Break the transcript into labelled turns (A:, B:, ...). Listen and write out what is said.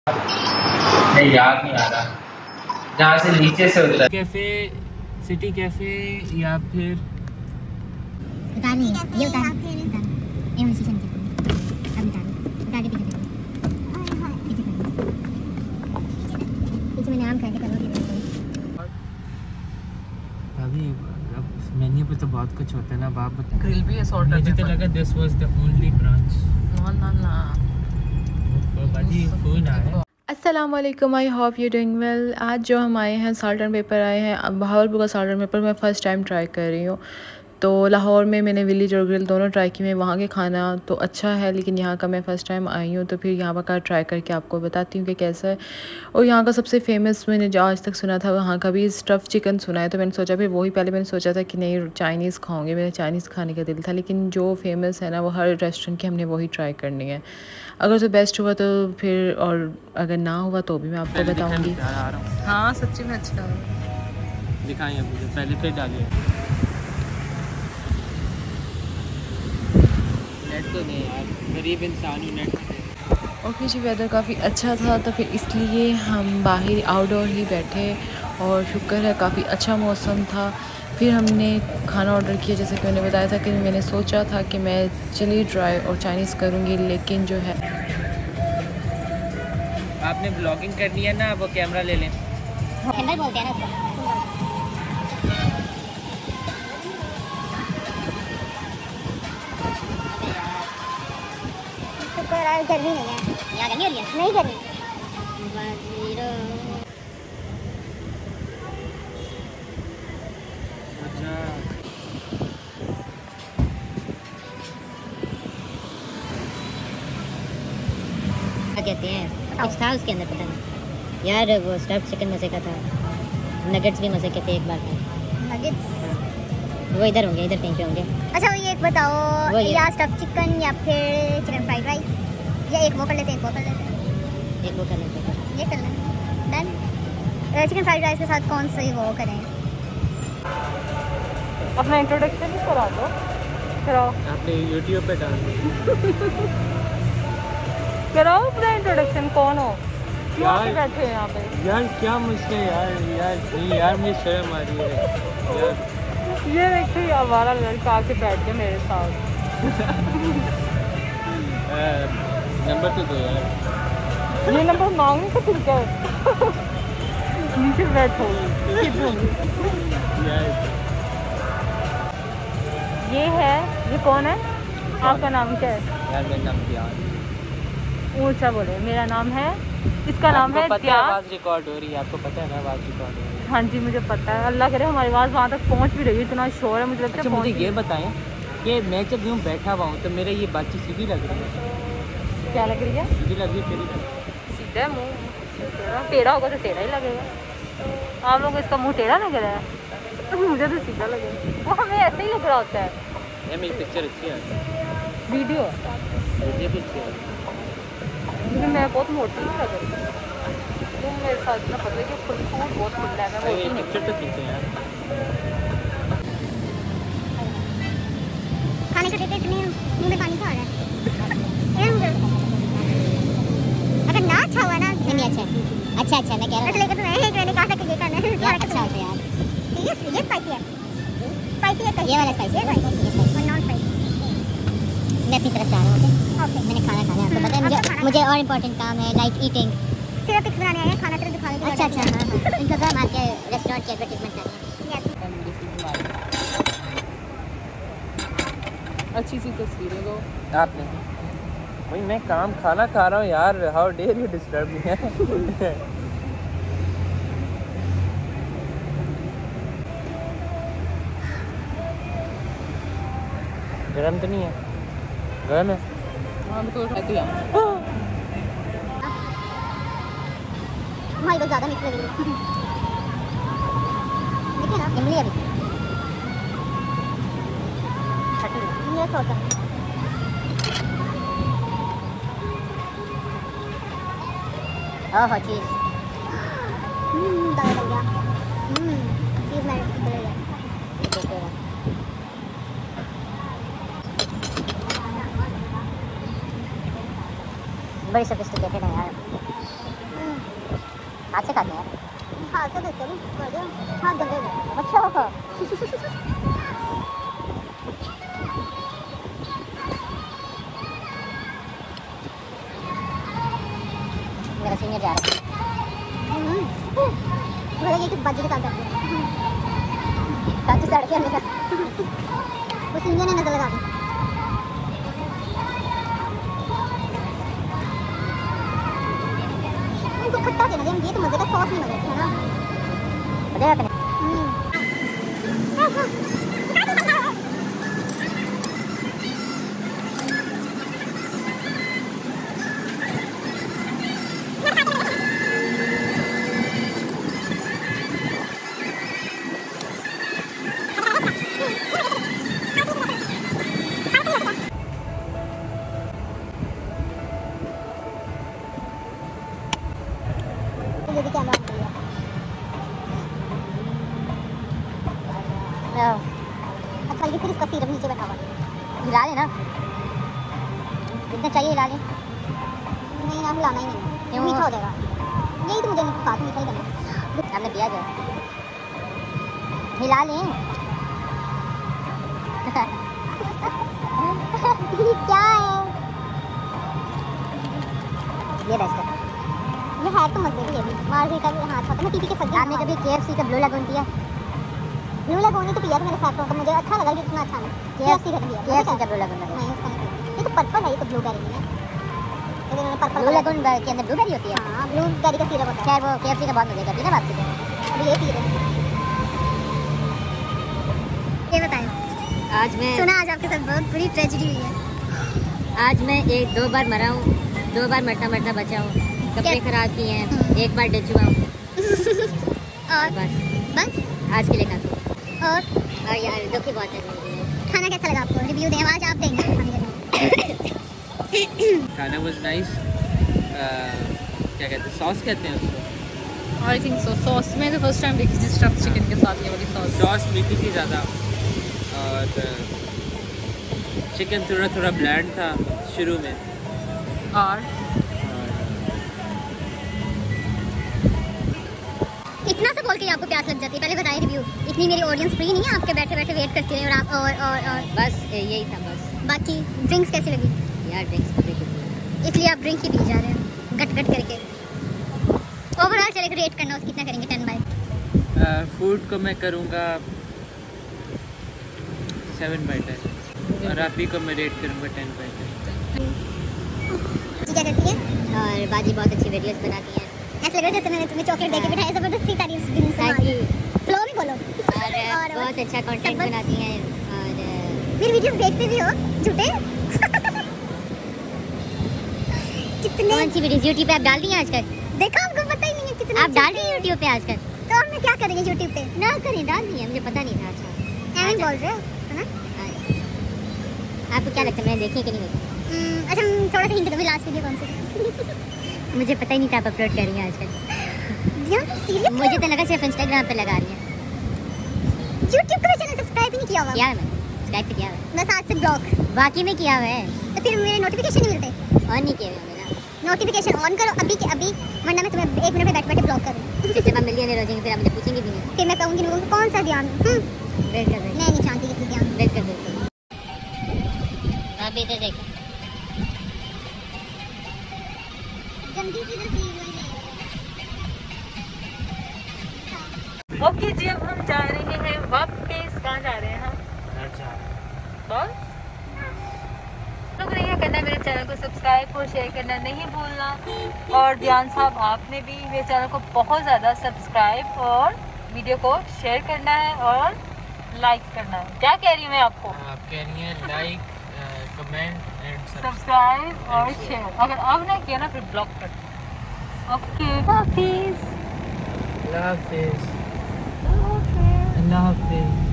A: नहीं याद नहीं आ रहा, जहाँ से नीचे से होता है कैफे, सिटी कैफे या फिर
B: उतार नहीं ये उतार ये वाली शीशे नीचे अब उतार के पीछे पीछे मैंने आम खाए थे
A: अभी। अब मेन्यू पे तो बहुत कुछ होता है ना बाप।
C: ग्रिल भी है सॉर्ट।
A: मुझे तो लगा this was the only branch.
C: ना
A: बाजी कोई ना है।
D: अस्सलाम वालेकुम, I hope you doing well. आज जो हम आए हैं साल्ट एंड पेपर आए हैं। अब बहावलपुर का साल्ट एंड पेपर मैं फ़र्स्ट टाइम ट्राई कर रही हूँ। तो लाहौर में मैंने विलेज और ग्रिल दोनों ट्राई की। मैं वहाँ के खाना तो अच्छा है, लेकिन यहाँ का मैं फ़र्स्ट टाइम आई हूँ, तो फिर यहाँ का ट्राई करके आपको बताती हूँ कि कैसा है। और यहाँ का सबसे फेमस मैंने जो आज तक सुना था वहाँ का भी स्टफ़ चिकन सुना है, तो मैंने सोचा फिर वही पहले मैंने सोचा था कि नहीं चाइनीज़ खाऊंगे, मेरा चाइनीज़ खाने का दिल था, लेकिन जो फेमस है ना वो हर रेस्टोरेंट की हमने वही ट्राई करनी है। अगर तो बेस्ट हुआ तो फिर, और अगर ना हुआ तो भी मैं आपको बताऊँगी।
C: हाँ सच्ची में अच्छा
A: दिखाएं मुझे पहले फिर डालिए। नेट तो नहीं यार, गरीब इंसान हूँ, नेट
D: और फिर जी वेदर काफ़ी अच्छा था, तो फिर इसलिए हम बाहर आउटडोर ही बैठे, और शुक्र है काफ़ी अच्छा मौसम था। फिर हमने खाना ऑर्डर किया, जैसे कि मैंने बताया था कि मैंने सोचा था कि मैं चिली ड्राई और चाइनीज़ करूँगी, लेकिन जो है
A: आपने ब्लॉगिंग करनी है ना, वो कैमरा ले लें।
B: हैंडल बोलते हैं ना उसको। गर्मी नहीं है यहाँ, गर्मी हो रही है नहीं गर्मी। क्या कहते हैं, कुछ था उसके अंदर पता नहीं यार। वो स्टफ्ड चिकन मज़े का था, नगेट्स भी मज़े के थे एक बार में। नगेट्स वो इधर होंगे, इधर कहीं पे होंगे। अच्छा वो ये एक बताओ, या स्टफ्ड चिकन या फिर चिकन फ्राइड राइस, या एक वो कर लेते हैं, एक वो कर लेते हैं, एक वो कर लेते हैं, ये कर लें डन। चिकन फ्राइड राइस के साथ कौन सी वो करें?
C: अपना इंट्रोडक्शन ही करा दो, कराओ
A: आपने यूट्यूब पे डाल
C: कराओ अपना इंट्रोडक्शन। कौन हो, क्यों आके बैठे हैं यहाँ पे?
A: यार क्या मुझसे यार नहीं यार, मुझे शर्म आ रही है यार।
C: ये देखिए हमारा लड़का आके बैठ गया मेरे साथ।
A: नंबर तो दो यार।
C: ये नंबर मांगने का तरीका है। नीचे बैठो। ये है, ये कौन है? आपका नाम क्या है?
A: यार मेरा नाम दियान।
C: ऊंचा बोले। मेरा नाम है, इसका नाम है
A: दियान। आवाज़ रिकॉर्ड हो रही है, आपको पता है ना आवाज़ रिकॉर्ड हो रही है?
C: हाँ जी मुझे पता है। अल्लाह करे हमारी आवाज़ वहाँ तक पहुँच भी रही है, इतना शोर है मुझे लगता है।
A: अच्छा मुझे ये बताएं कि मैं जब यूँ बैठा हुआ हूँ तो मेरे ये बातचीत सीधी लग रही है?
C: क्या लग रही है?
A: सीधी लग रही है?
C: सीधा है मुँह, टेढ़ा होगा तो टेढ़ा ही लगेगा। आप लोगों को इसका मुँह टेढ़ा लग रहा है, मुझे तो सीधा लगेगा। वो हमें ऐसे ही लग रहा होता है।
A: ये मेरी पिक्चर अच्छी है,
C: वीडियो
A: भी अच्छी है,
C: लेकिन मैं बहुत मोटी नहीं लग रही। तुम मेरे साथ इतना पतले कि फुल फूड बहुत खुला है, मैं मोटी नहीं।
A: पिक्चर तो खींचे यार।
B: खाने को देते इतने मुंह में पानी क्यों आ रहा है? अगर ना अच्छा हुआ ना नहीं अच्छा है। अच्छा मैं कह रहा हूँ लेकिन मैंने कहा था कि ये करना है यार। अच्छा होता है यार। ये स्पाइसी है, स्पाइसी है। ये वाला स्पाइसी है, और नॉन स्पाइसी। मैं अपनी तरफ जा रहा हूँ। ओके मैंने खाना खाना है, आपको पता है मुझे और इम्पोर्टेंट काम है, लाइक ईटिंग। सिर्फ पिक्स बनाने आए हैं, खाना तरह दिखाने के लिए। अच्छा हाँ इनका काम आपके रेस्टोरेंट की एडवर्टाइजमेंट करनी है।
C: अच्छी सी तस्वीरें दो
A: आपने भाई, मैं काम खाना खा रहा हूँ यार, how dare you disturb me. गरम तो नहीं है? गरम है।
C: हाँ मैं तो खाती हूँ।
B: हमारी बहुत ज़्यादा मिर्च लगी है। देखिए ना इमली अभी ये छोटा ओह चीज़ दाल बन गया। चीज़ मेल्ट हो गया। बड़ी सोफिस्टिकेटेड है यार। हाथ से खाते हैं हाथ से देखते हैं हाथ गंदे हो अच्छा होगा मेरा सीनियर जा रहा है ये किस बाजी के साथ जाते हैं काची सड़के आने का वो सीनियर ने नजर लगा दी उनको खट्टा देना चाहिए ये तो मजे का सॉस नहीं मजे है ना मजे आते हैं अच्छा ये फिर इसका सिरप नीचे बैठा हुआ हिला लेना जितना चाहिए हिला ले नहीं ना हिलाना ही नहीं ये मीठा हो जाएगा यही तो मुझे बात मीठा ही करना हमने दिया जो हिला लें क्या है ये बेस्ट है ये है तो मजे की है मार्गरीटा भी हाथ होता है पीपी के सब्जी आपने कभी KFC का ब्लू लगन पिया ब्लू लगोनी तो पिया था मेरे साथ तो मुझे अच्छा लगा कि कितना अच्छा है KFC का पिया KFC का ब्लू लगन नहीं उसका नहीं ये तो पर्पल है ये तो ब्लूबेरी है ये इन्होंने पर्पल ब्लू लगन के अंदर ब्लूबेरी होती है हां ब्लूबेरी का सिरप होता है खैर वो KFC का बहुत मजे का पीना बात से अब ये पी रहे ये बताएं आज मैं सुना आज आपके साथ बहुत बड़ी ट्रेजेडी हुई है आज मैं दो बार मरा हूं 2 बार मरता बचा हूं कपड़े खराब किए हैं एक बार डच हुआ हूं और बस आज के लिए काफी और यार दुखी बहुत है खाना कैसा लगा आपको रिव्यू दें आज आप देंगे
A: खाना वाज नाइस क्या कहते हैं सॉस कहते हैं उसको
C: आई थिंक सो सॉस में तो फर्स्ट टाइम देखी थी स्टफ चिकन के साथ ये वाली
A: सॉस मीठी थी ज़्यादा और चिकन थोड़ा ब्लैंड था शुरू में
C: और
B: इतना सा बोल के आपको प्यास लग जाती है पहले बताइए रिव्यू इतनी मेरी ऑडियंस फ्री नहीं है आपके बैठे बैठे वेट करती है और आप और बस यही था बस बाकी ड्रिंक्स कैसी लगी यार ड्रिंक्स इसलिए आप ड्रिंक ही पी जा रहे हैं गट करके ओवरऑल चलेगा रेट करना उसको कितना करेंगे 10 बाय
A: फूड को मैं करूँगा 7/10 और आप ही को मैं रेट करूँगा 10/10
B: क्या करती है और बाजी बहुत अच्छी वीडियोस बनाती हैं ऐसा लग रहा है जैसे मैंने तुम्हें चॉकलेट देके बिठाया जबरदस्ती तारीफ फ्लो भी बोलो और बहुत अच्छा कंटेंट बनाती हैं और फिर वीडियोस देखते भी हो झूठे कितने कौन सी वीडियोस YouTube पे आप डाल रही हैं आजकल देखा हमको पता ही नहीं है कितने आप डाल रही हैं YouTube पे आजकल तो हम क्या करेंगे YouTube पे ना करें डाल दी है मुझे पता नहीं था अच्छा ऐसे बोल रहे हो है ना आपको क्या लगता है मैंने देखी कि नहीं देखी अच्छा थोड़ा सा हिंट दो लास्ट वीडियो कौन सी मुझे पता ही नहीं था आप अपलोड कर रही हैं आजकल मुझे तो लगा सिर्फ Instagram पे लगा रही हैं YouTube का चैनल सब्सक्राइब ही नहीं किया हुआ यार मैंने सब्सक्राइब किया हुआ बस आज से ब्लॉग बाकी में किया हुआ है तो फिर मेरे नोटिफिकेशन नहीं मिलते ऑन नहीं किए हुए मेरा नोटिफिकेशन ऑन करो अभी के अभी वरना मैं तुम्हें 1 मिनट में बैठ ब्लॉग कर दूँ जब हम मिलियन हो जाएंगे फिर आप मुझे पूछेंगे भी नहीं फिर मैं कहूँगी लोगों को कौन सा ध्यान वेट कर मैं नहीं चाहती किसी ध्यान वेट कर देते आप इधर देखो जल्दी से
C: ओके जी अब हम जा रहे हैं वापस कहाँ जा रहे हैं हम बस लोग नहीं करना मेरे चैनल को सब्सक्राइब और शेयर करना नहीं भूलना और ध्यान साहब आपने भी मेरे चैनल को बहुत ज़्यादा सब्सक्राइब और वीडियो को शेयर करना है और लाइक करना है क्या कह रही हूँ मैं आपको
A: आप कह रही हैं लाइक कमेंट एंड
C: सब्सक्राइब और शेयर अगर अब नहीं किया ना फिर ब्लॉक कर ओके हाफिज़
A: अल्लाह हाफिज़